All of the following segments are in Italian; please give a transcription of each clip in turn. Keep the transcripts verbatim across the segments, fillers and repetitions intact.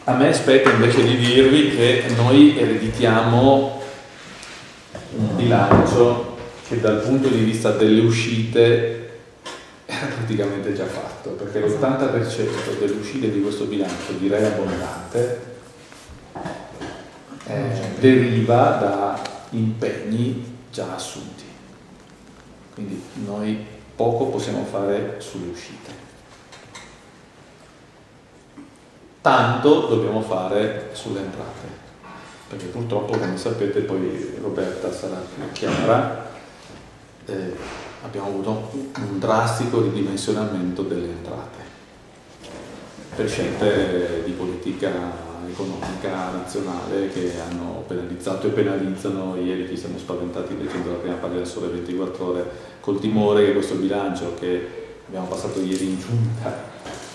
A me spetta invece di dirvi che noi ereditiamo un bilancio che dal punto di vista delle uscite era praticamente già fatto, perché l'ottanta per cento delle uscite di questo bilancio, direi abbondante, eh, deriva da impegni già assunti. Quindi noi poco possiamo fare sulle uscite. Tanto dobbiamo fare sulle entrate, perché purtroppo, come sapete, poi Roberta sarà più chiara, eh, abbiamo avuto un drastico ridimensionamento delle entrate per scelte di politica economica nazionale che hanno penalizzato e penalizzano. Ieri ci siamo spaventati leggendo la prima pagina del Sole ventiquattro Ore col timore che questo bilancio che abbiamo passato ieri in giunta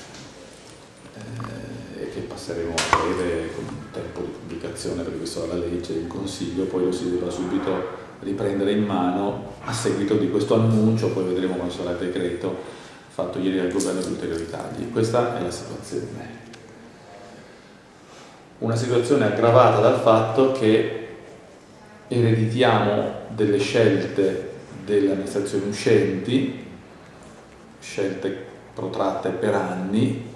che passeremo a breve con un tempo di pubblicazione previsto dalla legge in Consiglio, poi lo si debba subito riprendere in mano a seguito di questo annuncio, poi vedremo quando sarà il decreto fatto ieri dal governo di ulteriori tagli. Questa è la situazione. Una situazione aggravata dal fatto che ereditiamo delle scelte delle amministrazioni uscenti, scelte protratte per anni,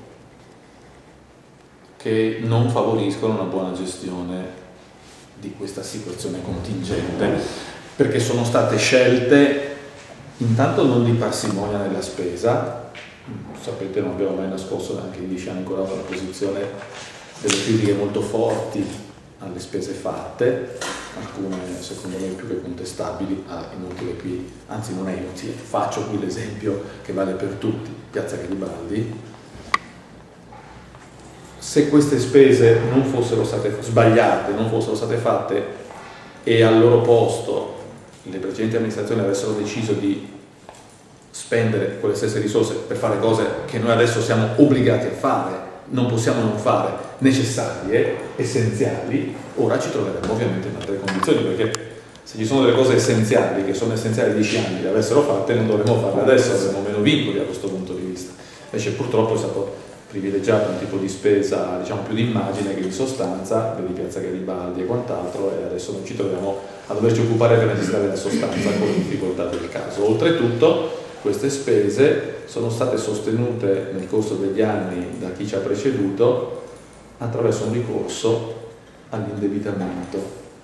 che non favoriscono una buona gestione di questa situazione contingente, perché sono state scelte intanto non di parsimonia nella spesa. Sapete, non abbiamo mai nascosto neanche in dieci anni ancora una posizione delle critiche molto forti alle spese fatte, alcune secondo me più che contestabili. Ah, inutile qui, anzi non è inutile, faccio qui l'esempio che vale per tutti, Piazza Garibaldi. Se queste spese non fossero state sbagliate, non fossero state fatte e al loro posto le precedenti amministrazioni avessero deciso di spendere quelle stesse risorse per fare cose che noi adesso siamo obbligati a fare, non possiamo non fare, necessarie, essenziali, ora ci troveremo ovviamente in altre condizioni, perché se ci sono delle cose essenziali che sono essenziali dieci anni le avessero fatte, non dovremmo farle adesso, avremo meno vincoli da questo punto di vista. Invece purtroppo è stato privilegiato un tipo di spesa, diciamo, più di immagine che di sostanza, vedi Piazza Garibaldi e quant'altro, e adesso noi ci troviamo a doverci occupare per necessitare della sostanza con le difficoltà del caso. Oltretutto queste spese sono state sostenute nel corso degli anni da chi ci ha preceduto attraverso un ricorso all'indebitamento.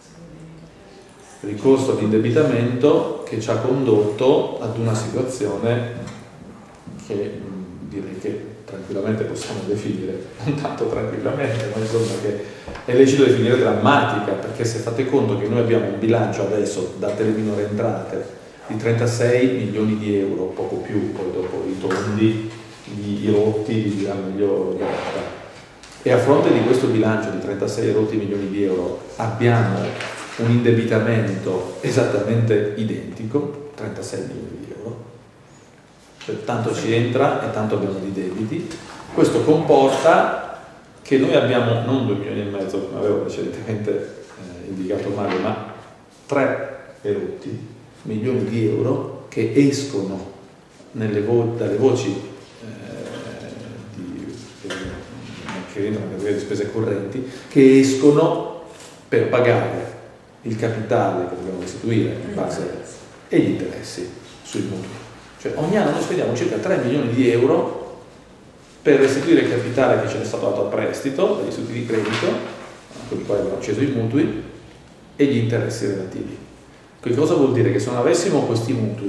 Ricorso all'indebitamento che ci ha condotto ad una situazione che direi che tranquillamente possiamo definire, non tanto tranquillamente, ma insomma che è lecito definire drammatica, perché se fate conto che noi abbiamo un bilancio adesso, date le minore entrate, di trentasei milioni di euro, poco più, poi dopo i tondi, i rotti, li dirà meglio Roberta, e a fronte di questo bilancio di trentasei rotti milioni di euro abbiamo un indebitamento esattamente identico, trentasei milioni di euro. Cioè, tanto ci entra e tanto abbiamo di debiti. Questo comporta che noi abbiamo non due milioni e mezzo, come avevo precedentemente eh, indicato Mario, ma tre erotti milioni di euro che escono nelle vo- dalle voci eh, di, che rientrano nella categoria di spese correnti, che escono per pagare il capitale che dobbiamo restituire in base e gli interessi sui mutui. Cioè, ogni anno noi spendiamo circa tre milioni di euro per restituire il capitale che ce n'è stato dato a prestito dagli istituti di credito, con i quali abbiamo acceso i mutui, e gli interessi relativi. Quindi cosa vuol dire? Che se non avessimo questi mutui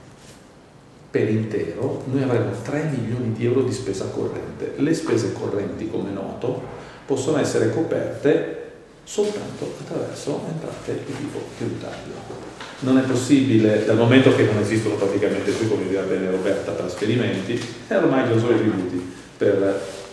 per intero, noi avremmo tre milioni di euro di spesa corrente. Le spese correnti, come noto, possono essere coperte soltanto attraverso entrate di tipo tributario. Non è possibile, dal momento che non esistono praticamente più, come dirà bene Roberta, trasferimenti, e ormai ci sono solo i tributi per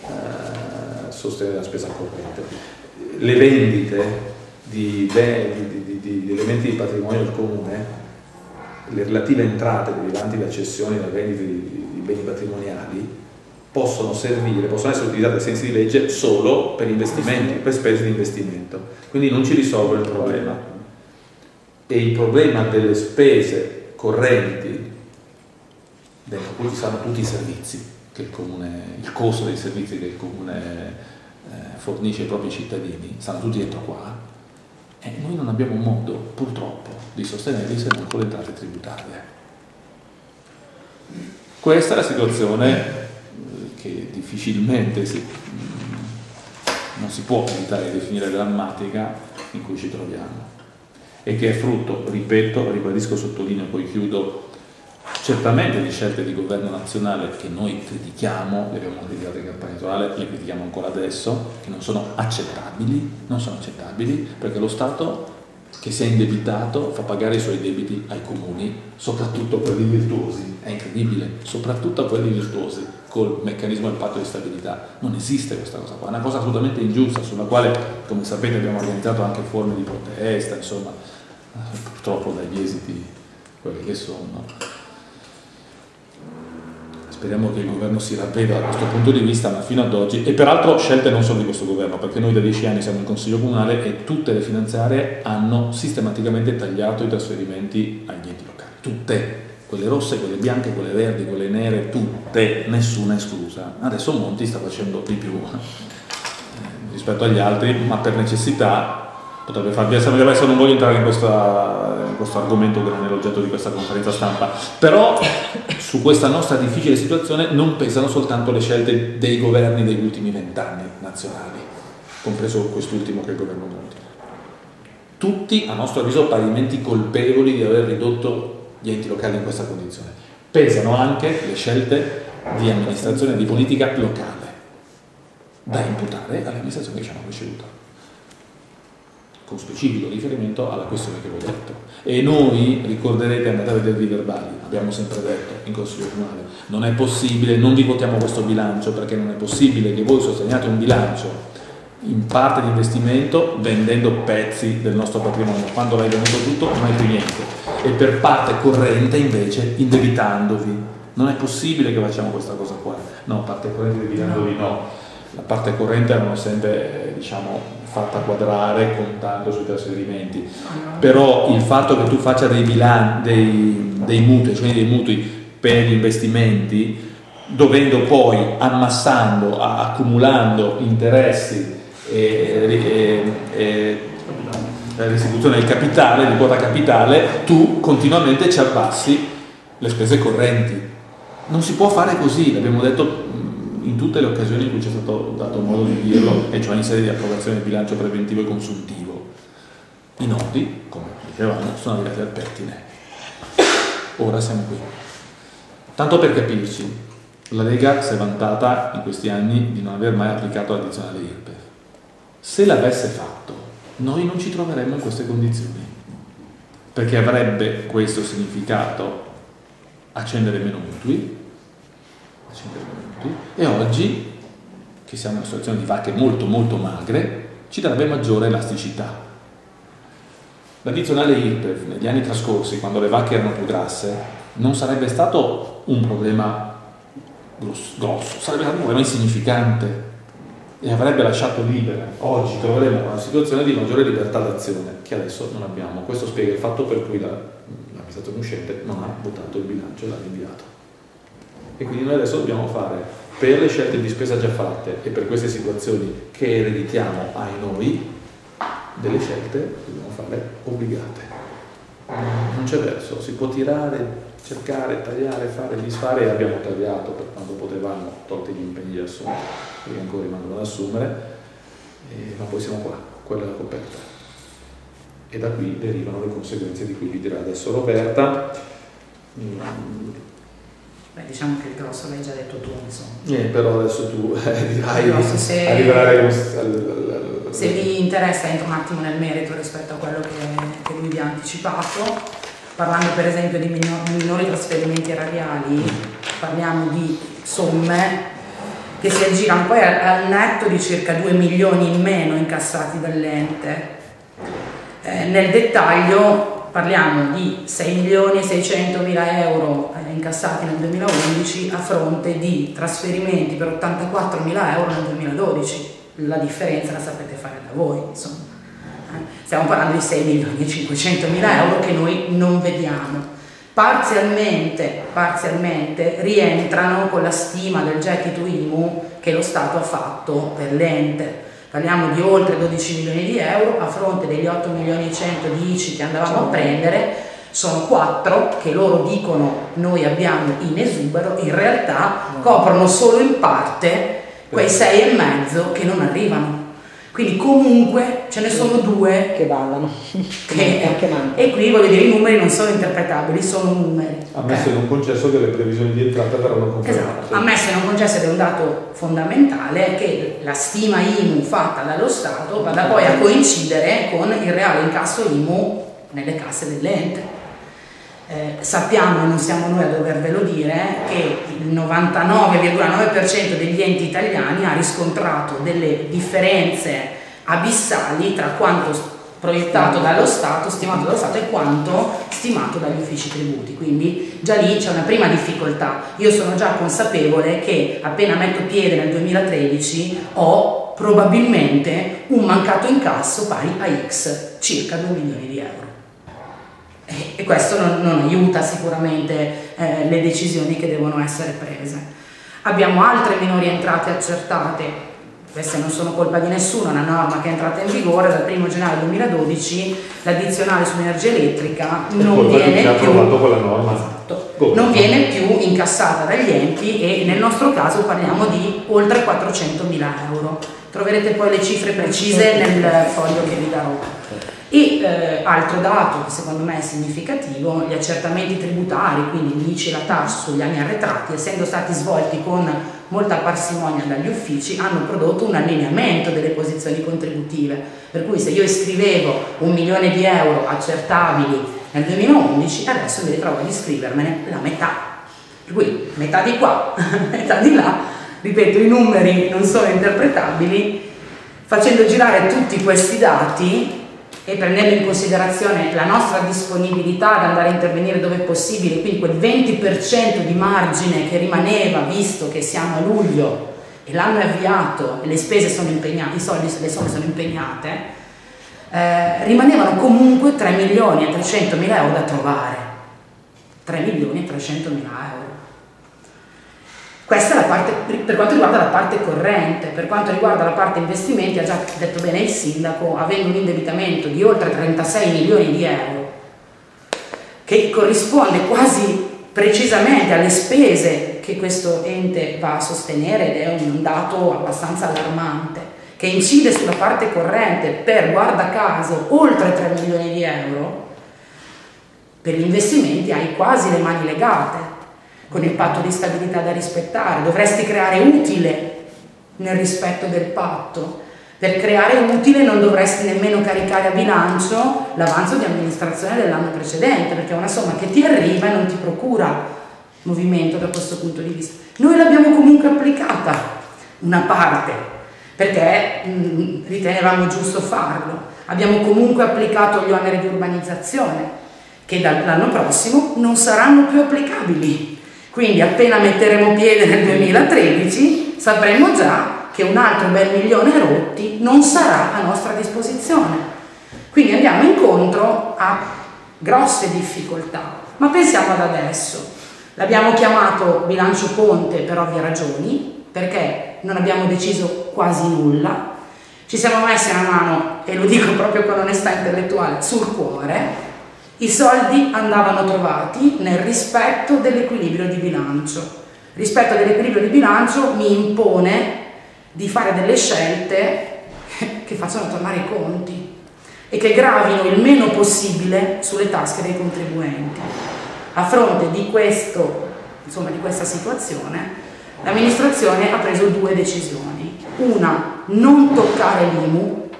eh, sostenere la spesa corrente. Le vendite di, di, di, di, di elementi di patrimonio del comune, le relative entrate derivanti da cessioni, da vendite di, di beni patrimoniali, possono servire, possono essere utilizzate ai sensi di legge solo per investimenti, per spese di investimento. Quindi non ci risolve il problema. E il problema delle spese correnti, dentro cui ci saranno tutti i servizi che il comune, il costo dei servizi che il comune eh, fornisce ai propri cittadini, stanno tutti dentro qua, e noi non abbiamo un modo, purtroppo, di sostenerli se non con le entrate tributarie. Questa è la situazione che difficilmente si, non si può evitare di definire drammatica in cui ci troviamo, e che è frutto, ripeto, ribadisco, sottolineo, poi chiudo, certamente di scelte di governo nazionale che noi critichiamo, le abbiamo criticate in campagna elettorale, le critichiamo ancora adesso, che non sono accettabili, non sono accettabili, perché lo Stato che si è indebitato fa pagare i suoi debiti ai comuni, soprattutto quelli virtuosi, è incredibile, soprattutto a quelli virtuosi, col meccanismo del patto di stabilità. Non esiste questa cosa qua, è una cosa assolutamente ingiusta, sulla quale, come sapete, abbiamo organizzato anche forme di protesta, insomma, purtroppo dagli esiti quelli che sono. Speriamo che il governo si ravveda da questo punto di vista, ma fino ad oggi, e peraltro scelte non solo di questo governo, perché noi da dieci anni siamo in Consiglio Comunale e tutte le finanziarie hanno sistematicamente tagliato i trasferimenti agli enti locali, tutte, quelle rosse, quelle bianche, quelle verdi, quelle nere, tutte, nessuna esclusa. Adesso Monti sta facendo di più eh, rispetto agli altri, ma per necessità potrebbe farvi essere, adesso non voglio entrare in, questa, in questo argomento che non è l'oggetto di questa conferenza stampa, però su questa nostra difficile situazione non pesano soltanto le scelte dei governi degli ultimi vent'anni nazionali, compreso quest'ultimo che è il governo Monti. Tutti, a nostro avviso, parimenti colpevoli di aver ridotto gli enti locali in questa condizione. Pesano anche le scelte di amministrazione e di politica locale, da imputare alle amministrazioni che ci hanno preceduto, con specifico riferimento alla questione che vi ho detto. E noi, ricorderete, andate a vedere i verbali, abbiamo sempre detto in Consiglio Comunale, non è possibile, non vi votiamo questo bilancio perché non è possibile che voi sosteniate un bilancio in parte di investimento vendendo pezzi del nostro patrimonio, quando l'hai venuto tutto non hai più niente, e per parte corrente invece indebitandovi. Non è possibile che facciamo questa cosa qua. No, parte corrente indebitandovi no. La parte corrente l'hanno sempre, diciamo, fatta quadrare contando sui trasferimenti, però il fatto che tu faccia dei bilanci, dei, dei mutui, cioè dei mutui per gli investimenti, dovendo poi ammassando, accumulando interessi e, e, e la restituzione del capitale, di quota capitale, tu continuamente ci abbassi le spese correnti. Non si può fare così, l'abbiamo detto in tutte le occasioni in cui ci è stato dato modo di dirlo, e cioè in sede di approvazione del bilancio preventivo e consuntivo. I nodi, come dicevamo, sono arrivati al pettine. Ora siamo qui. Tanto per capirci, la Lega si è vantata in questi anni di non aver mai applicato l'addizionale I R P E F. Se l'avesse fatto, noi non ci troveremmo in queste condizioni, perché avrebbe questo significato accendere meno mutui, e oggi, che siamo in una situazione di vacche molto molto magre, ci darebbe maggiore elasticità. L'addizionale I R P E F negli anni trascorsi, quando le vacche erano più grasse, non sarebbe stato un problema grosso, sarebbe stato un problema insignificante e avrebbe lasciato libera. Oggi troveremo una situazione di maggiore libertà d'azione che adesso non abbiamo. Questo spiega il fatto per cui l'amministrazione uscente non ha votato il bilancio e l'ha rinviato. E quindi noi adesso dobbiamo fare, per le scelte di spesa già fatte e per queste situazioni che ereditiamo ai noi, delle scelte dobbiamo fare obbligate. Non c'è verso, si può tirare, cercare, tagliare, fare, disfare, e abbiamo tagliato per quanto potevamo, tolti gli impegni di assumere, perché ancora rimangono da assumere, e, ma poi siamo qua, quella è la coperta. E da qui derivano le conseguenze di cui vi dirà adesso Roberta. Mm. Beh, diciamo che il grosso l'hai già detto tu, insomma. Eh, però adesso tu eh, dirai, grosso, se, arriverai al, al, al, se vi interessa entro un attimo nel merito rispetto a quello che, che lui vi ha anticipato, parlando per esempio di minori, minori trasferimenti erariali, parliamo di somme che si aggirano poi al netto di circa due milioni in meno incassati dall'ente. Eh, nel dettaglio parliamo di sei milioni e seicentomila euro incassati nel duemilaundici a fronte di trasferimenti per ottantaquattromila euro nel duemiladodici. La differenza la sapete fare da voi, insomma. Stiamo parlando di sei milioni e cinquecentomila euro che noi non vediamo. Parzialmente, parzialmente rientrano con la stima del gettito I M U che lo Stato ha fatto per l'ente. Parliamo di oltre dodici milioni di euro a fronte degli otto milioni e cento di I C I che andavamo a prendere, sono quattro che loro dicono noi abbiamo in esubero, in realtà coprono solo in parte quei sei e mezzo che non arrivano. Quindi comunque ce ne sono due che ballano che, e qui voglio dire i numeri non sono interpretabili, sono numeri. Ammesso e non concesso che le previsioni di entrata verranno confermate. Esatto, ammesso e non concesso ed è un dato fondamentale che la stima I M U fatta dallo Stato vada poi a coincidere con il reale incasso I M U nelle casse dell'ente. Eh, sappiamo, e non siamo noi a dovervelo dire, che il novantanove virgola nove per cento degli enti italiani ha riscontrato delle differenze abissali tra quanto proiettato dallo Stato, stimato dallo Stato e quanto stimato dagli uffici tributi, quindi già lì c'è una prima difficoltà. Io sono già consapevole che appena metto piede nel duemilatredici ho probabilmente un mancato incasso pari a X, circa due milioni di euro. E questo non, non aiuta sicuramente eh, le decisioni che devono essere prese. Abbiamo altre minori entrate accertate, queste non sono colpa di nessuno, è una norma che è entrata in vigore dal primo gennaio duemiladodici, l'addizionale sull'energia elettrica non viene, più, con la norma. Esatto, non viene più incassata dagli enti e nel nostro caso parliamo di oltre quattrocentomila euro. Troverete poi le cifre precise nel foglio che vi darò. E eh, altro dato che secondo me è significativo, gli accertamenti tributari, quindi l'I C I e la TARSU sugli anni arretrati, essendo stati svolti con molta parsimonia dagli uffici, hanno prodotto un allineamento delle posizioni contributive, per cui se io iscrivevo un milione di euro accertabili nel duemilaundici, adesso mi ritrovo ad iscrivermene la metà, per cui metà di qua, metà di là, ripeto, i numeri non sono interpretabili. Facendo girare tutti questi dati e prendendo in considerazione la nostra disponibilità ad andare a intervenire dove è possibile, quindi quel venti per cento di margine che rimaneva, visto che siamo a luglio e l'anno è avviato e le spese sono impegnate, i soldi, le somme sono impegnate, eh, rimanevano comunque tre milioni e trecentomila euro da trovare. tre milioni e trecentomila euro. Questa è la parte, per quanto riguarda la parte corrente. Per quanto riguarda la parte investimenti, ha già detto bene il sindaco, avendo un indebitamento di oltre trentasei milioni di euro, che corrisponde quasi precisamente alle spese che questo ente va a sostenere, ed è un dato abbastanza allarmante, che incide sulla parte corrente per, guarda caso, oltre tre milioni di euro, per gli investimenti hai quasi le mani legate, con il patto di stabilità da rispettare. Dovresti creare utile nel rispetto del patto. Per creare utile non dovresti nemmeno caricare a bilancio l'avanzo di amministrazione dell'anno precedente, perché è una somma che ti arriva e non ti procura movimento da questo punto di vista. Noi l'abbiamo comunque applicata, una parte, perché mh, ritenevamo giusto farlo. Abbiamo comunque applicato gli oneri di urbanizzazione, che dall'anno prossimo non saranno più applicabili. Quindi appena metteremo piede nel duemilatredici sapremo già che un altro bel milione rotti non sarà a nostra disposizione. Quindi andiamo incontro a grosse difficoltà. Ma pensiamo ad adesso. L'abbiamo chiamato bilancio ponte per ovvie ragioni, perché non abbiamo deciso quasi nulla. Ci siamo messi una mano, e lo dico proprio con onestà intellettuale, sul cuore. I soldi andavano trovati nel rispetto dell'equilibrio di bilancio. Rispetto dell'equilibrio di bilancio mi impone di fare delle scelte che facciano tornare i conti e che gravino il meno possibile sulle tasche dei contribuenti. A fronte di questo, insomma, di questa situazione, l'amministrazione ha preso due decisioni. Una, non toccare l'I M U,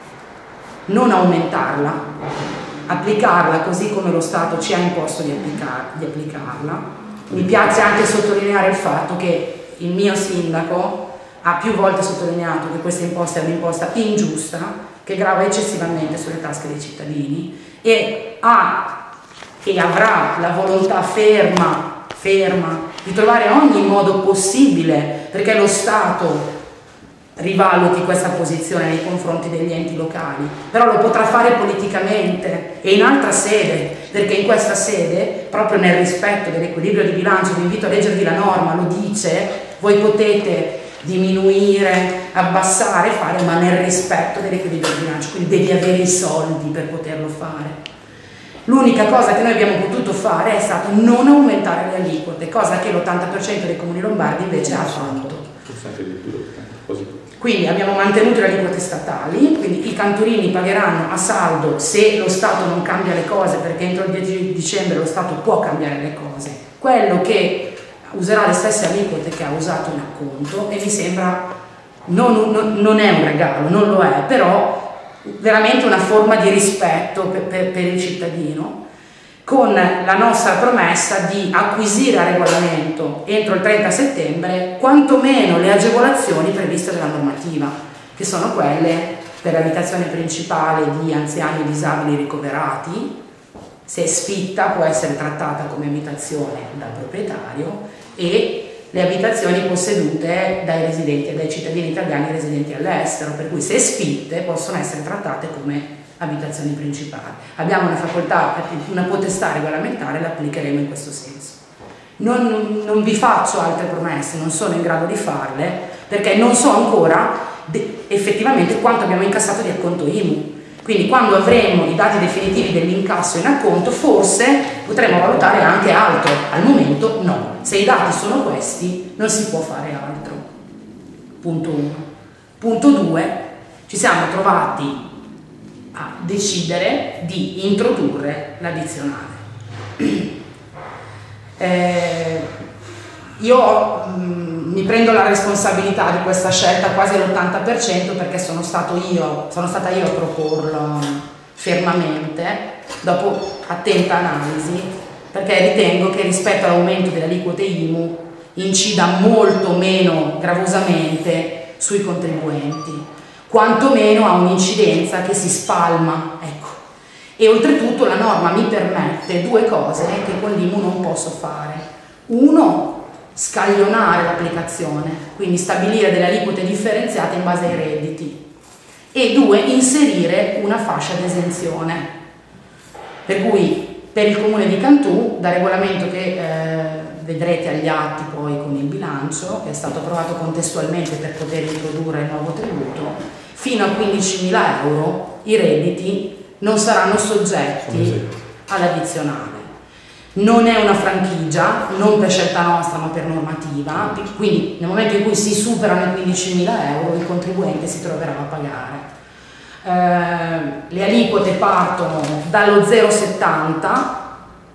non aumentarla, applicarla così come lo Stato ci ha imposto di, applicar di applicarla. Mi piace anche sottolineare il fatto che il mio sindaco ha più volte sottolineato che questa imposta è un'imposta ingiusta, che grava eccessivamente sulle tasche dei cittadini, e ha e avrà la volontà ferma, ferma di trovare ogni modo possibile perché lo Stato rivaluti questa posizione nei confronti degli enti locali, però lo potrà fare politicamente e in altra sede, perché in questa sede, proprio nel rispetto dell'equilibrio di bilancio, vi invito a leggervi la norma, lo dice, voi potete diminuire, abbassare, fare, ma nel rispetto dell'equilibrio di bilancio, quindi devi avere i soldi per poterlo fare. L'unica cosa che noi abbiamo potuto fare è stato non aumentare le aliquote, cosa che l'ottanta per cento dei comuni lombardi invece ha fatto. Quindi abbiamo mantenuto le aliquote statali, quindi i cantorini pagheranno a saldo se lo Stato non cambia le cose, perché entro il dieci di dicembre lo Stato può cambiare le cose. Quello che userà le stesse aliquote che ha usato in acconto, e mi sembra non, non, non è un regalo, non lo è, però veramente una forma di rispetto per, per, per il cittadino, con la nostra promessa di acquisire a regolamento entro il trenta settembre quantomeno le agevolazioni previste dalla normativa, che sono quelle per l'abitazione principale di anziani e disabili ricoverati. Se è sfitta può essere trattata come abitazione dal proprietario, e le abitazioni possedute dai residenti, dai cittadini italiani residenti all'estero, per cui se sfitte possono essere trattate come abitazioni principali. Abbiamo una facoltà, una potestà regolamentare, la applicheremo in questo senso. Non, non, non vi faccio altre promesse, non sono in grado di farle, perché non so ancora effettivamente quanto abbiamo incassato di acconto I M U. Quindi quando avremo i dati definitivi dell'incasso in acconto, forse potremo valutare anche altro. Al momento no. Se i dati sono questi, non si può fare altro. Punto uno. Punto due, ci siamo trovati a decidere di introdurre l'addizionale. Eh, io mh, mi prendo la responsabilità di questa scelta quasi all'ottanta per cento, perché sono, stato io, sono stata io a proporlo fermamente, dopo attenta analisi, perché ritengo che rispetto all'aumento delle aliquote I M U incida molto meno gravosamente sui contribuenti, quantomeno ha un'incidenza che si spalma, ecco. E oltretutto la norma mi permette due cose che con l'I M U non posso fare. Uno, scaglionare l'applicazione, quindi stabilire delle aliquote differenziate in base ai redditi, e due, inserire una fascia di esenzione, per cui per il comune di Cantù, da regolamento che eh, vedrete agli atti poi con il bilancio, che è stato approvato contestualmente per poter introdurre il nuovo tributo, fino a quindicimila euro i redditi non saranno soggetti all'addizionale. Non è una franchigia, non per scelta nostra ma per normativa, quindi nel momento in cui si superano i quindicimila euro il contribuente si troverà a pagare. Eh, le aliquote partono dallo zero virgola settanta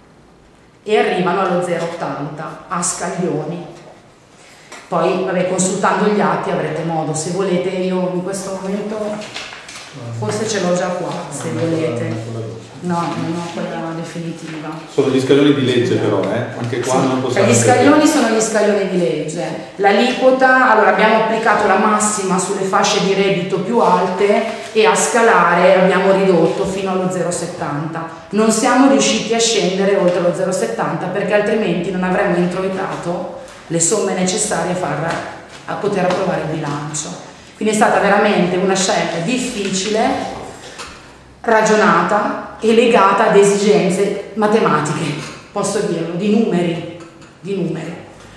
e arrivano allo zero virgola ottanta a scaglioni. Poi, vabbè, consultando gli atti avrete modo, se volete, io in questo momento forse ce l'ho già qua, se volete. No, non ho quella definitiva. Sono gli scaglioni di legge però, eh? Anche qua sì, non possiamo... Gli scaglioni sono gli scaglioni di legge. L'aliquota, allora abbiamo applicato la massima sulle fasce di reddito più alte e a scalare abbiamo ridotto fino allo zero virgola settanta. Non siamo riusciti a scendere oltre lo zero virgola settanta perché altrimenti non avremmo introitato le somme necessarie a, far, a poter approvare il bilancio. Quindi è stata veramente una scelta difficile, ragionata e legata ad esigenze matematiche, posso dirlo, di numeri, di numeri.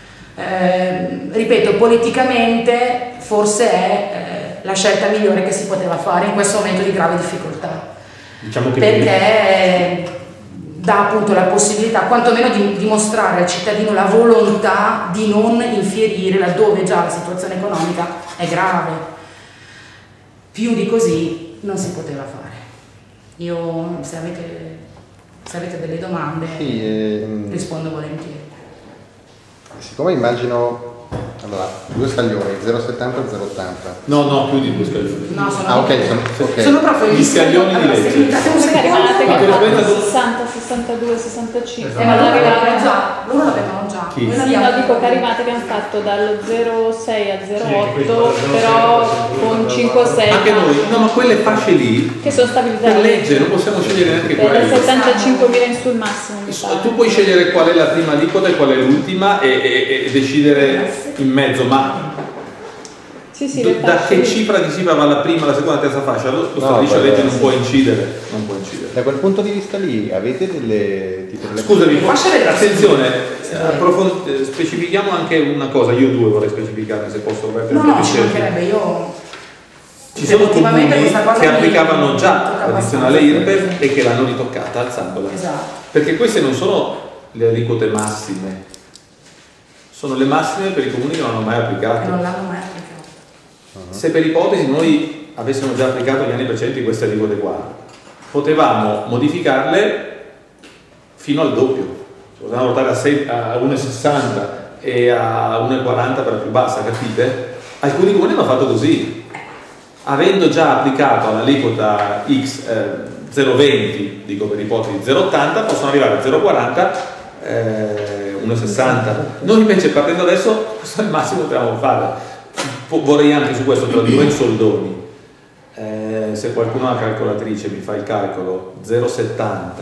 Eh, ripeto, politicamente forse è eh, la scelta migliore che si poteva fare in questo momento di grave difficoltà, diciamo che perché dà appunto la possibilità quantomeno di dimostrare al cittadino la volontà di non infierire laddove già la situazione economica è grave. Più di così non si poteva fare. Io, se avete, se avete delle domande, sì, ehm, rispondo volentieri. Siccome immagino, allora, due scaglioni, zero virgola settanta e zero virgola ottanta. No, no, più di due scaglioni. No, sono, ah, okay, sono, okay. sono proprio gli scaglioni di legge. sessanta, sessantadue, sessantacinque. Eh, ma loro l'avevano già, loro l'avevano già. Sì, no, dico Carimate che hanno fatto dallo zero virgola sei al zero virgola otto, sì, però con cinque sei. Anche noi, no, ma quelle fasce lì che sono stabilizzate. Per legge non possiamo scegliere neanche per quelle. settantacinquemila in sul massimo. Tu puoi scegliere qual è la prima aliquota e qual è l'ultima e, e, e decidere in mezzo, ma Sì, sì, Do, le da fasce che di- cifra di cifra va la prima, la seconda, la terza fascia? Lo, lo No, stabilisce la guarda, legge, non sì. può incidere. Non può incidere. Da quel punto di vista lì avete delle tipo delle Scusami, Fasce delle- attenzione, Sì. approfond- eh, specifichiamo anche una cosa, io due vorrei specificare se posso Roberto, No, perché no, tu ci cerchi. mancherebbe, io... Ci sono effettivamente comuni questa cosa che mi- applicavano mi già tocca l'addizionale abbastanza. I R P E F e che l'hanno ritoccata alzandola. Esatto. Perché queste non sono le aliquote massime, sono le massime per i comuni che non hanno mai Che applicato. non l'hanno mai applicato. Se per ipotesi noi avessimo già applicato gli anni precedenti queste aliquote qua, potevamo modificarle fino al doppio. Potevamo portare a, sei- a uno virgola sessanta e a uno virgola quaranta per la più bassa, capite? Alcuni comuni hanno fatto così, avendo già applicato l'aliquota X eh, zero virgola venti, dico per ipotesi zero virgola ottanta, possono arrivare a zero virgola quaranta, eh, uno virgola sessanta. Noi invece partendo adesso, questo è il massimo che potevamo fare. Po- vorrei anche su questo tradurre in soldoni. Eh, se qualcuno ha una calcolatrice mi fa il calcolo zero virgola settanta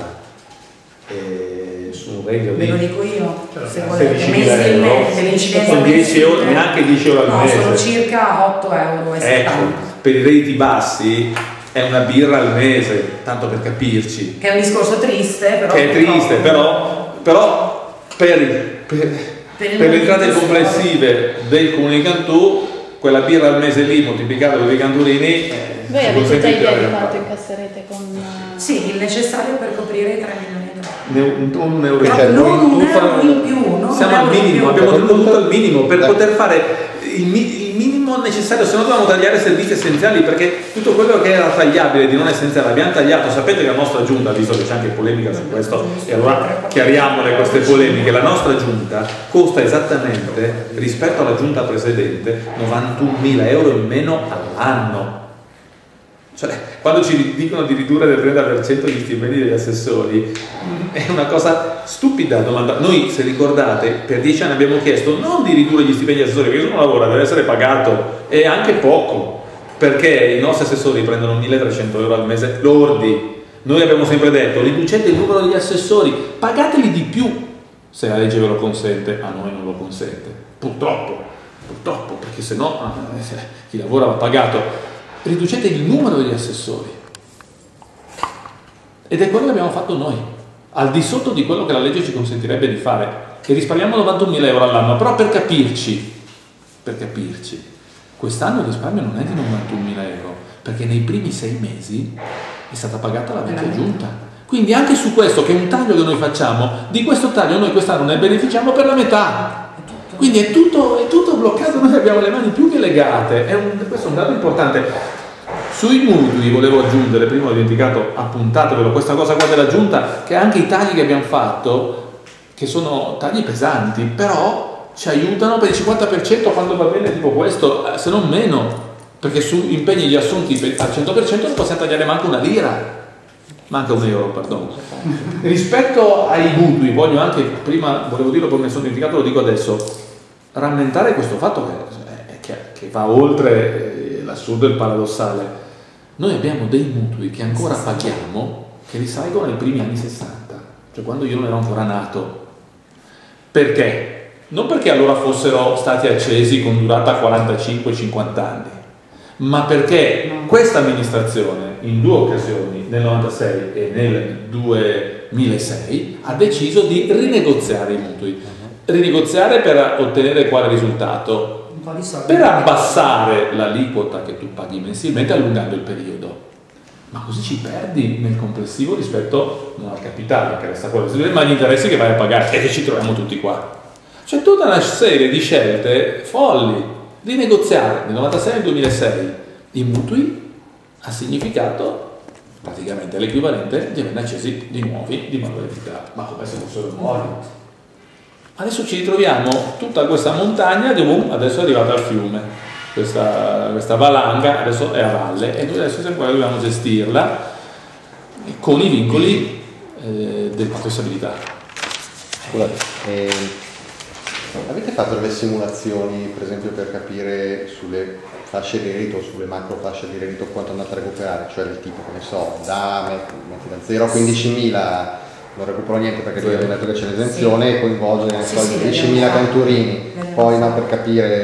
eh, su un regio Ve lo di dico io, Certo, se volete, sedicimila mensilmente, euro. l'incidenza Sono dieci euro, mensile- neanche dieci euro al no, mese. sono circa otto euro e Ecco, settanta. per i redditi bassi è una birra al mese, tanto per capirci. Che è un discorso triste, però... Che è triste, però, però per, per, Per il per le entrate movimento complessive del comune di Cantù, quella birra al mese lì moltiplicata con i canturini, eh, Voi ci avete consente già di idea tirare di a quanto fare. incasserete con... eh, Sì, il necessario per coprire i tre milioni di euro. Ne- un, un euro in Cioè, più. non un Tu fai- euro in più, non siamo un al euro in minimo, più. abbiamo tenuto tutto al minimo per Dai. poter fare il, mi- il minimo necessario, se no dovevamo tagliare servizi essenziali, perché tutto quello che era tagliabile di non essenziale abbiamo tagliato. Sapete che la nostra giunta, visto che c'è anche polemica su questo, e allora chiariamole queste polemiche, la nostra giunta costa esattamente, rispetto alla giunta precedente, novantunomila euro in meno all'anno. Cioè, quando ci dicono di ridurre del trenta per cento gli stipendi degli assessori, è una cosa stupida domanda. Noi, se ricordate, per dieci anni abbiamo chiesto non di ridurre gli stipendi degli assessori, perché se uno lavora deve essere pagato, e anche poco, perché i nostri assessori prendono milletrecento euro al mese lordi. Noi abbiamo sempre detto, riducete il numero degli assessori, pagateli di più, se la legge ve lo consente. A noi non lo consente, purtroppo, purtroppo, perché se no eh, chi lavora va pagato. Riducete il numero degli assessori, ed è quello che abbiamo fatto noi, al di sotto di quello che la legge ci consentirebbe di fare, che risparmiamo novantunomila euro all'anno. Però per capirci, per capirci, quest'anno il risparmio non è di novantunomila euro, perché nei primi sei mesi è stata pagata la vecchia giunta. Quindi anche su questo, che è un taglio che noi facciamo, di questo taglio noi quest'anno ne beneficiamo per la metà. Quindi è tutto, è tutto bloccato, noi abbiamo le mani più che legate. È un, questo è un dato importante. Sui mutui volevo aggiungere, prima ho dimenticato, appuntatevelo, questa cosa qua della giunta, che anche i tagli che abbiamo fatto, che sono tagli pesanti, però ci aiutano per il cinquanta per cento quando va bene tipo questo, se non meno, perché su impegni già assunti al cento per cento non possiamo tagliare manco una lira. Manca un euro, perdono. Rispetto ai mutui, voglio anche, prima volevo dirlo, poi mi sono dimenticato, lo dico adesso, rammentare questo fatto che, che, che va oltre l'assurdo e il paradossale. Noi abbiamo dei mutui che ancora paghiamo, che risalgono ai primi anni sessanta, cioè quando io non ero ancora nato. Perché? Non perché allora fossero stati accesi con durata quarantacinque cinquanta anni, ma perché questa amministrazione in due occasioni, nel novantasei e nel duemilasei, ha deciso di rinegoziare i mutui. Rinegoziare per ottenere quale risultato? Un po' di soldi. Per abbassare l'aliquota che tu paghi mensilmente allungando il periodo. Ma così ci perdi nel complessivo rispetto non al capitale, che resta quello, ma agli interessi che vai a pagare, e che ci troviamo tutti qua. C'è tutta una serie di scelte folli. Rinegoziare nel novantasei e nel duemilasei i mutui ha significato praticamente l'equivalente di averne accesi di nuovi di manualità, ma come se fossero nuovi. Adesso ci ritroviamo tutta questa montagna di boom, adesso è arrivata al fiume, questa, questa valanga adesso è a valle, e noi adesso siamo qua, dobbiamo gestirla con i vincoli eh, del patto di stabilità. Scusate, eh, avete fatto delle simulazioni, per esempio, per capire sulle fasce di reddito, sulle macro fasce di reddito quanto andate a recuperare? Cioè del tipo, che ne so, da, metti, metti da zero a quindicimila non recupero niente perché tu hai detto che c'è l'esenzione, Sì. e coinvolge Sì, so, sì, diecimila vediamo. canturini, Vediamo. poi no, per capire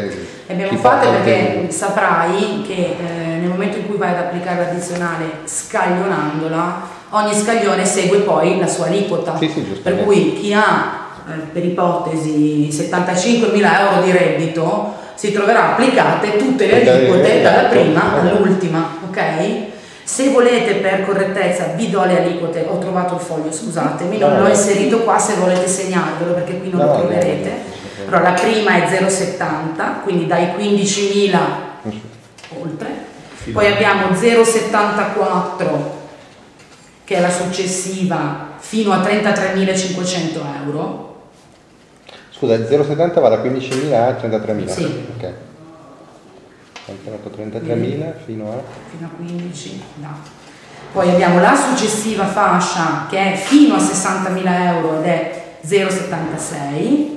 abbiamo Chi fatte fa perché contenuti. saprai che eh, nel momento in cui vai ad applicare l'addizionale scaglionandola, ogni scaglione segue poi la sua aliquota. Sì, sì, giustamente. Per cui chi ha, eh, per ipotesi, settantacinquemila euro di reddito, si troverà applicate tutte le aliquote dalla prima all'ultima, ok? Se volete, per correttezza, vi do le aliquote, ho trovato il foglio, scusatemi, non l'ho inserito qua, se volete segnarvelo perché qui non lo No, no, troverete. no, no, no. Allora, la prima è zero virgola settanta, quindi dai quindicimila oltre. Poi abbiamo zero virgola settantaquattro, che è la successiva, fino a trentatremilacinquecento euro. Scusa, il zero virgola settanta va da quindicimila a trentatremila? Sì. Ok. trentatremila fino a... Fino a quindici, no. Poi abbiamo la successiva fascia che è fino a sessantamila euro ed è zero virgola settantasei.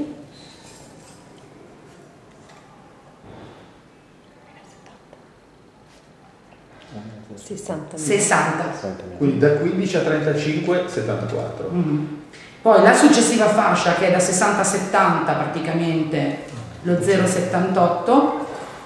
sessanta. sessanta. Quindi da quindici a trentacinque, settantaquattro. Mm. Poi la successiva fascia che è da sessanta a settanta praticamente lo zero virgola settantotto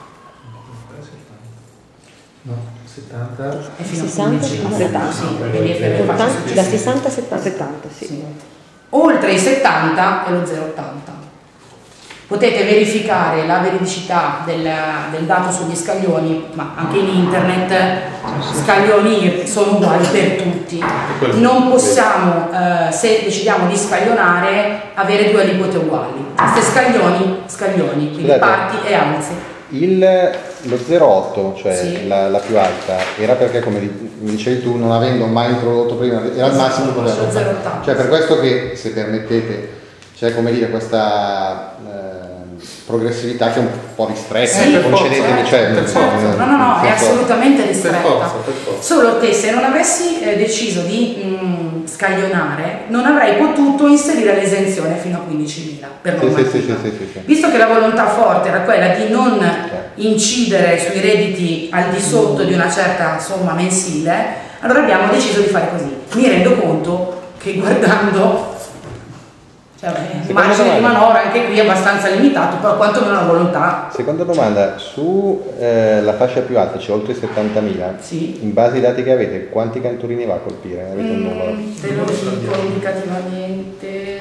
No, settanta. e fino sessanta, a quindici a settanta, sì, quindi per le fasce Da successive. sessanta a settanta. settanta, sì. Sì. Oltre i settanta è lo zero virgola ottanta. Potete verificare la veridicità del, del dato sugli scaglioni, ma anche in internet scaglioni sono uguali per tutti. Non possiamo, eh, se decidiamo di scaglionare, avere due aliquote uguali. Queste scaglioni, scaglioni, quindi Scusate. parti e alzi. Il, lo zero virgola otto, cioè Sì. la, la più alta, era perché, come di- mi dicevi tu, non avendo mai introdotto prima, era il massimo che poteva Lo zero virgola fare. ottanta. Cioè per questo che, se permettete, c'è, come dire, questa eh, progressività che è un po' ristretta, Sì, per concedetemi, forza, cioè, per nel- forza. nel- No, no, no, nel è senso- assolutamente Per ristretta. forza, per forza. Solo che se non avessi eh, deciso di mm, scaglionare, non avrei potuto inserire l'esenzione fino a quindicimila per Sì, sì, normativa. sì, sì, sì, sì, sì. Visto che la volontà forte era quella di non incidere sui redditi al di sotto di una certa somma mensile, allora abbiamo deciso di fare così. Mi rendo conto che guardando, cioè, il margine di manovra anche qui è abbastanza limitato, però quantomeno la volontà. Seconda domanda, su eh, la fascia più alta, cioè oltre i settantamila, Sì. in base ai dati che avete, quanti cantorini va a colpire? Avete un numero? Mm, te lo dico indicativamente.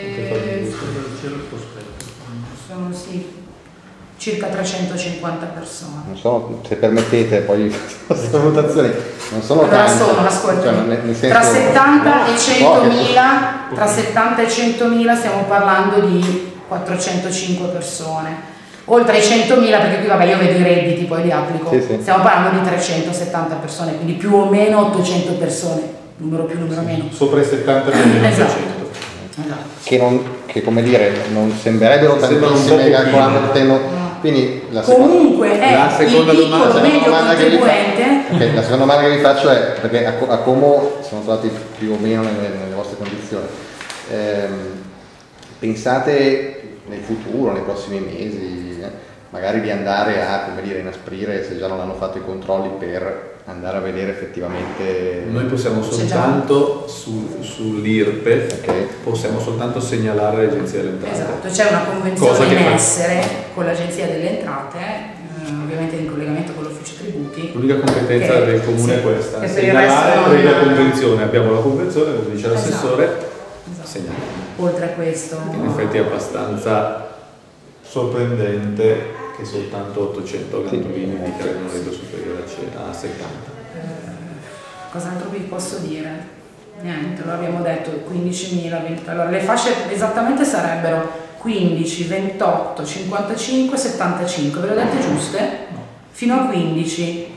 Sono sì, circa trecentocinquanta persone. Non sono, se permettete, poi queste votazioni non sono Allora tante. sono, ascolta, Cioè, nel- nel senso- tra settanta e No, centomila, tra settanta e centomila stiamo parlando di quattrocentocinque persone. Oltre ai centomila, perché qui vabbè io vedo i redditi, poi li applico, Sì, sì. stiamo parlando di trecentosettanta persone, quindi più o meno ottocento persone, numero più, numero meno. Sopra i settanta mila Esatto. seicento. Esatto. che, non, che come dire non sembrerebbero Sembrano un po' tantissime calcolando pochine. il tempo. Quindi la seconda, Comunque è la seconda il piccolo domanda- medio domanda che vi fa- contribuente. ok, la seconda domanda che vi faccio è perché a, Co- a Como siamo trovati più o meno nelle, nelle vostre condizioni. Ehm, pensate nel futuro, nei prossimi mesi, eh, magari di andare a, come dire, inasprire, se già non hanno fatto i controlli, per andare a vedere effettivamente. Noi possiamo C'è già. soltanto su, sull'IRPEF, Ok. possiamo soltanto segnalare l'Agenzia delle Entrate. Esatto, c'è una Cosa convenzione che in fa- essere con l'Agenzia delle Entrate, eh, ovviamente in collegamento con l'Ufficio Tributi. L'unica competenza Che- del comune sì, è questa, che per il segnalare resto previa non- convenzione, abbiamo la convenzione, come dice Esatto. l'assessore, Esatto. segnaliamo. Oltre a questo, In effetti è abbastanza sorprendente che soltanto ottocento cantonini dichiarino un reddito superiore a ce- a settanta. cos'altro vi posso dire? Niente, lo abbiamo detto, quindicimila, venti. Allora, le fasce esattamente sarebbero quindici, ventotto, cinquantacinque, settantacinque, ve le ho dette giuste? Fino a quindici.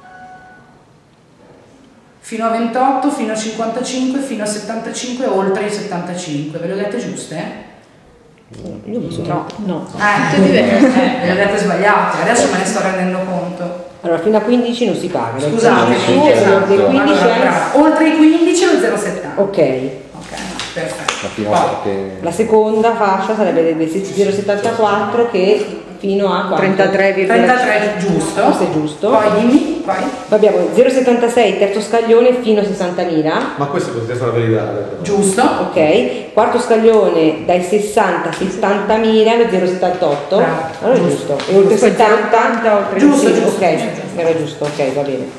Fino a ventotto, fino a cinquantacinque, fino a settantacinque, oltre i settantacinque, ve le ho dette giuste? Io mi sono... No. Eh, Tutte diverse. eh, ve le ho dette sbagliate, adesso me ne sto rendendo conto. Allora, fino a quindici non si paga. dal Scusate, quindici, sì, esatto. dai quindici Allora, ai- brava. Oltre i quindici lo zero virgola settanta. Ok. Ok, perfetto. Ma fino Poi, a che... La seconda fascia sarebbe del zero virgola settantaquattro che fino a quanto? trentatré, giusto. Questo è giusto. Poi dimmi. Sì, vai. Abbiamo zero virgola settantasei terzo scaglione fino a sessantamila. Ma questo potete far validare. Giusto. Ok, quarto scaglione dai sessanta a settantamila allo zero virgola settantotto. Bravo. Allora è giusto. E oltre settanta, ottanta, oltre Giusto, sì, giusto. ok, era giusto, ok, va bene.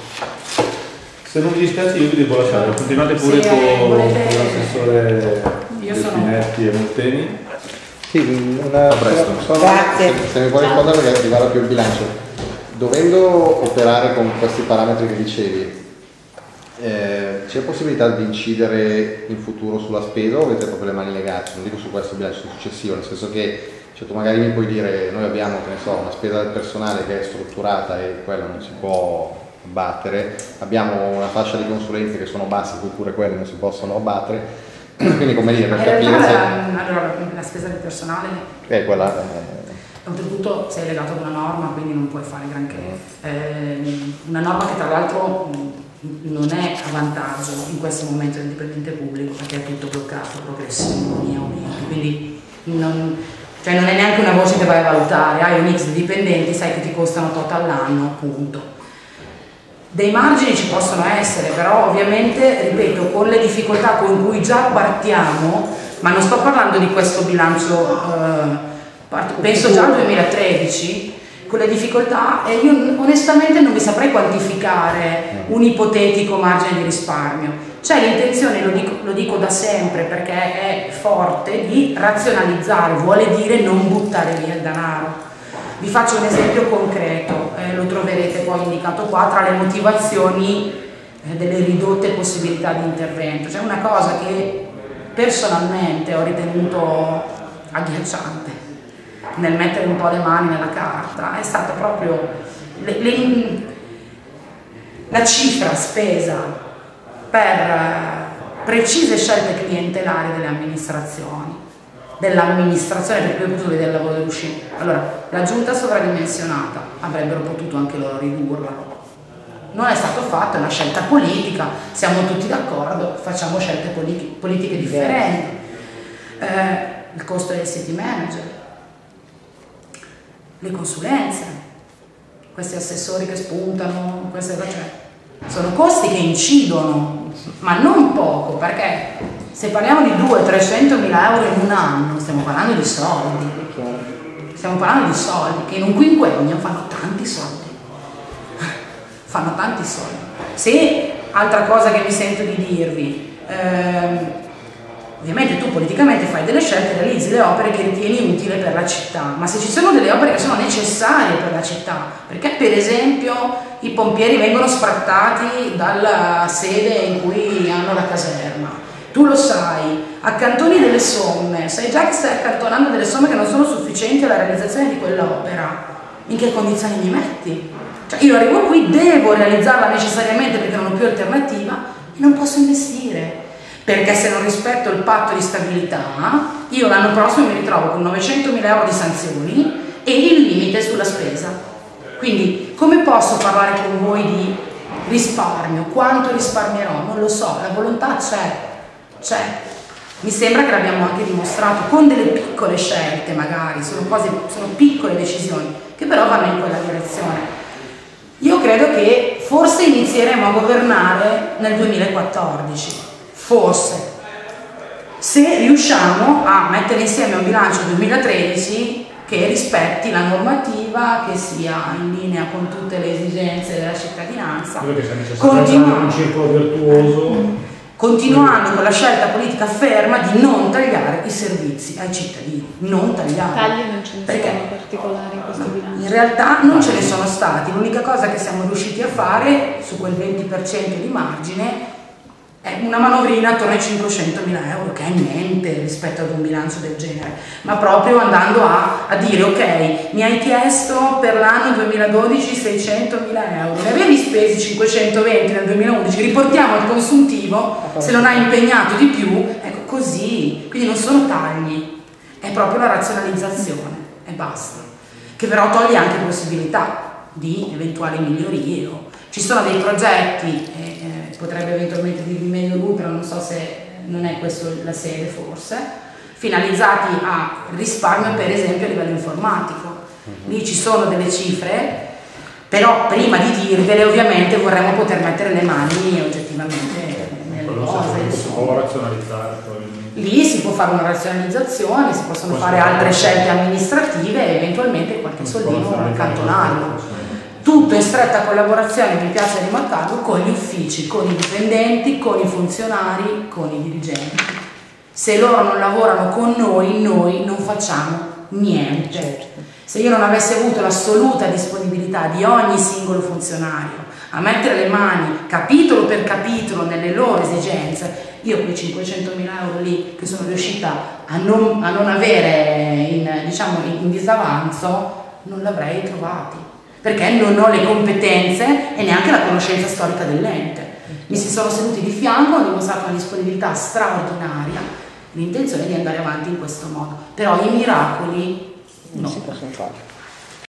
Se non vi dispiace io vi devo lasciare, continuate pure Sì, con volete- l'assessore Io sono- Delfinetti e Molteni. Sì, una, A presto. sono- Grazie. Se, se mi puoi rispondere perché riguarda più il bilancio. Dovendo operare con questi parametri che dicevi, eh, c'è possibilità di incidere in futuro sulla spesa o avete proprio le mani legate? Non dico su questo bilancio successivo, nel senso che cioè, tu magari mi puoi dire noi abbiamo, che ne so, una spesa del personale che è strutturata e quella non si può abbattere, abbiamo una fascia di consulenze che sono basse, cui pure quelle non si possono abbattere. Quindi come dire, per In capire realtà se... la, allora, la spesa del personale è quella... eh, oltretutto sei legato ad una norma, quindi non puoi fare granché. Eh, una norma che tra l'altro mh, non è a vantaggio in questo momento del dipendente pubblico perché è tutto bloccato, progressivo, ogni aumento. Quindi non, cioè non è neanche una voce che vai a valutare, hai un X di dipendenti, sai che ti costano tot all'anno, punto. Dei margini ci possono essere, però ovviamente, ripeto, con le difficoltà con cui già partiamo, ma non sto parlando di questo bilancio, eh, penso già al duemilatredici, con le difficoltà, e io onestamente non vi saprei quantificare un ipotetico margine di risparmio. C'è l'intenzione, lo dico, lo dico da sempre perché è forte, di razionalizzare, vuole dire non buttare via il denaro. Vi faccio un esempio concreto, eh, lo troverete poi indicato qua tra le motivazioni eh, delle ridotte possibilità di intervento. C'è una cosa che personalmente ho ritenuto agghiacciante nel mettere un po' le mani nella carta, è stata proprio le, le, la cifra spesa per eh, precise scelte clientelari delle amministrazioni. dell'amministrazione, perché poi ho potuto vedere il lavoro dell'uscita. Allora, la giunta sovradimensionata, avrebbero potuto anche loro ridurla. Non è stato fatto, è una scelta politica, siamo tutti d'accordo, facciamo scelte politi- politiche differenti. Eh, il costo del city manager, le consulenze, questi assessori che spuntano, queste cose, sono costi che incidono, ma non poco, perché se parliamo di duecento trecento mila euro in un anno, stiamo parlando di soldi, stiamo parlando di soldi, che in un quinquennio fanno tanti soldi, fanno tanti soldi. Se, altra cosa che mi sento di dirvi, ehm, ovviamente tu politicamente fai delle scelte, realizzi le opere che ritieni utili per la città, ma se ci sono delle opere che sono necessarie per la città, perché per esempio i pompieri vengono sfrattati dalla sede in cui hanno la caserma, tu lo sai, accantoni delle somme, sai già che stai accantonando delle somme che non sono sufficienti alla realizzazione di quell'opera, in che condizioni mi metti? Cioè io arrivo qui, devo realizzarla necessariamente perché non ho più alternativa e non posso investire, perché se non rispetto il patto di stabilità, io l'anno prossimo mi ritrovo con novecentomila euro di sanzioni e il limite sulla spesa. Quindi come posso parlare con voi di risparmio? Quanto risparmierò? Non lo so, la volontà c'è. Cioè, mi sembra che l'abbiamo anche dimostrato con delle piccole scelte, magari sono cose, sono piccole decisioni che però vanno in quella direzione. Io credo che forse inizieremo a governare nel duemilaquattordici, forse, se riusciamo a mettere insieme un bilancio duemilatredici che rispetti la normativa, che sia in linea con tutte le esigenze della cittadinanza, continuando un circolo virtuoso. Continuando con la scelta politica ferma di non tagliare i servizi ai cittadini, non tagliare. Tagli non ce ne Perché? sono particolari in questo bilancio. In realtà non ce ne sono stati, l'unica cosa che siamo riusciti a fare su quel venti per cento di margine è una manovrina attorno ai cinquecentomila euro, che è niente rispetto ad un bilancio del genere, ma proprio andando a, a dire ok, mi hai chiesto per l'anno duemiladodici seicentomila euro, ne avevi spesi cinquecentoventi nel duemilaundici, riportiamo al consuntivo, se non hai impegnato di più, ecco così, quindi non sono tagli, è proprio la razionalizzazione e basta, che però toglie anche possibilità di eventuali migliorie. Ci sono dei progetti, eh, eh, potrebbe eventualmente dirvi meglio lui, però non so se non è questa la sede forse, finalizzati a risparmio per esempio a livello informatico. Lì ci sono delle cifre Però prima di dirvele ovviamente vorremmo poter mettere le mani oggettivamente nelle cose. Si può razionalizzare probabilmente. Lì si può fare una razionalizzazione, si possono Poi fare si altre può- scelte amministrative e eventualmente qualche Si può soldino razionalizzare. accantonarlo. Tutto in stretta collaborazione, mi piace rimarcarlo, con gli uffici, con i dipendenti, con i funzionari, con i dirigenti. Se loro non lavorano con noi, noi non facciamo niente. Se io non avessi avuto l'assoluta disponibilità di ogni singolo funzionario a mettere le mani capitolo per capitolo nelle loro esigenze, io quei cinquecentomila euro lì che sono riuscita a non, a non avere in, diciamo, in disavanzo, non l'avrei trovati, perché non ho le competenze e neanche la conoscenza storica dell'ente. Mi si sono seduti di fianco, hanno dimostrato una disponibilità straordinaria, l'intenzione di andare avanti in questo modo, però i miracoli Non no. si possono fare.